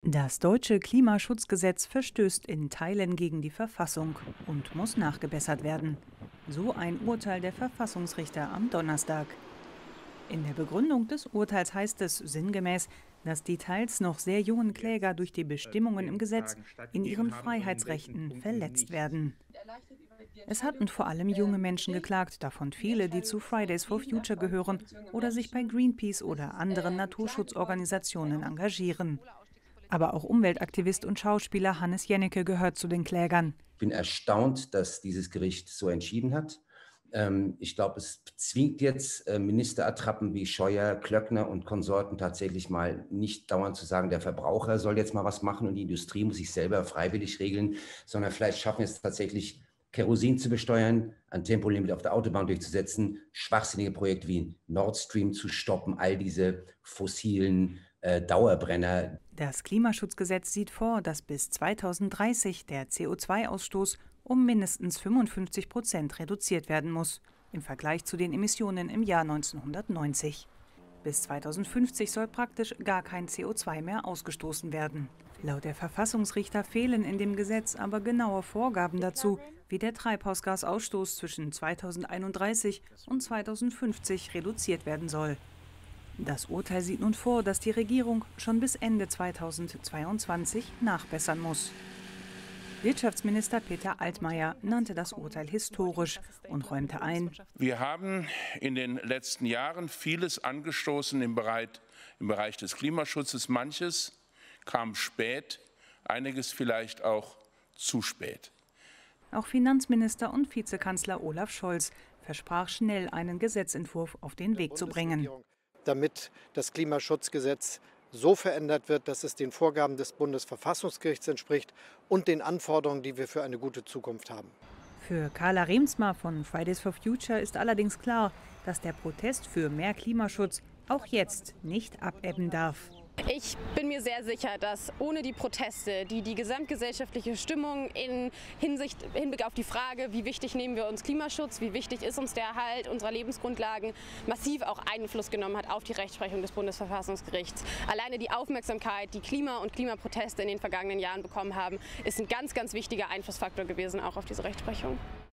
Das deutsche Klimaschutzgesetz verstößt in Teilen gegen die Verfassung und muss nachgebessert werden. So ein Urteil der Verfassungsrichter am Donnerstag. In der Begründung des Urteils heißt es sinngemäß, dass die teils noch sehr jungen Kläger durch die Bestimmungen im Gesetz in ihren Freiheitsrechten verletzt werden. Es hatten vor allem junge Menschen geklagt, davon viele, die zu Fridays for Future gehören oder sich bei Greenpeace oder anderen Naturschutzorganisationen engagieren. Aber auch Umweltaktivist und Schauspieler Hannes Jennecke gehört zu den Klägern. Ich bin erstaunt, dass dieses Gericht so entschieden hat. Ich glaube, es zwingt jetzt Ministerattrappen wie Scheuer, Klöckner und Konsorten tatsächlich mal nicht dauernd zu sagen, der Verbraucher soll jetzt mal was machen und die Industrie muss sich selber freiwillig regeln, sondern vielleicht schaffen wir es tatsächlich, Kerosin zu besteuern, ein Tempolimit auf der Autobahn durchzusetzen, schwachsinnige Projekte wie Nord Stream zu stoppen, all diese fossilen Dauerbrenner. Das Klimaschutzgesetz sieht vor, dass bis 2030 der CO2-Ausstoß um mindestens 55% reduziert werden muss, im Vergleich zu den Emissionen im Jahr 1990. Bis 2050 soll praktisch gar kein CO2 mehr ausgestoßen werden. Laut der Verfassungsrichter fehlen in dem Gesetz aber genaue Vorgaben dazu, wie der Treibhausgasausstoß zwischen 2031 und 2050 reduziert werden soll. Das Urteil sieht nun vor, dass die Regierung schon bis Ende 2022 nachbessern muss. Wirtschaftsminister Peter Altmaier nannte das Urteil historisch und räumte ein: Wir haben in den letzten Jahren vieles angestoßen im Bereich des Klimaschutzes. Manches kam spät, einiges vielleicht auch zu spät. Auch Finanzminister und Vizekanzler Olaf Scholz versprach schnell, einen Gesetzentwurf auf den Weg zu bringen. Damit das Klimaschutzgesetz so verändert wird, dass es den Vorgaben des Bundesverfassungsgerichts entspricht und den Anforderungen, die wir für eine gute Zukunft haben. Für Carla Remsmar von Fridays for Future ist allerdings klar, dass der Protest für mehr Klimaschutz auch jetzt nicht abebben darf. Ich bin mir sehr sicher, dass ohne die Proteste, die gesamtgesellschaftliche Stimmung in Hinblick auf die Frage, wie wichtig nehmen wir uns Klimaschutz, wie wichtig ist uns der Erhalt unserer Lebensgrundlagen, massiv auch Einfluss genommen hat auf die Rechtsprechung des Bundesverfassungsgerichts. Alleine die Aufmerksamkeit, die Klima- und Klimaproteste in den vergangenen Jahren bekommen haben, ist ein ganz, ganz wichtiger Einflussfaktor gewesen, auch auf diese Rechtsprechung.